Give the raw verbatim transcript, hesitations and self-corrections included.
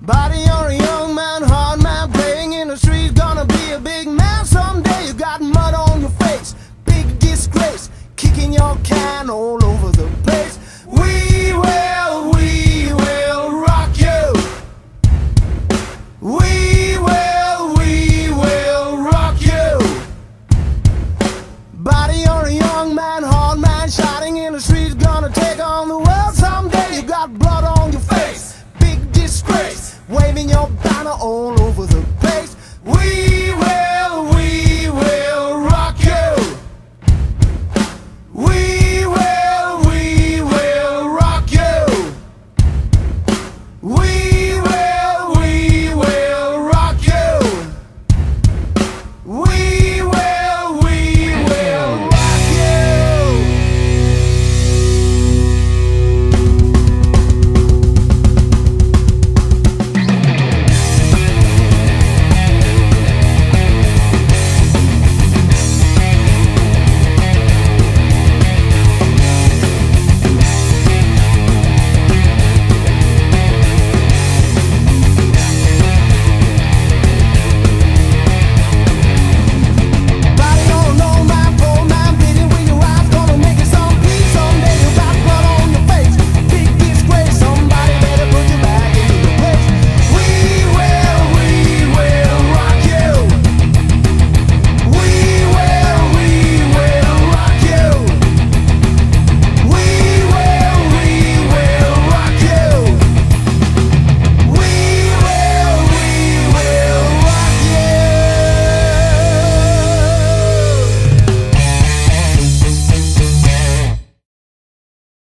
Body, you're a young man, hard man, playing in the street. Gonna be a big man someday. You got mud on your face, big disgrace, kicking your can all over the place. We will, we will rock you. We will, we will rock you. Body, you're a young man, hard man, shouting in the streets. Gonna take on the world someday. You got blood on your face, big disgrace, waving your banner all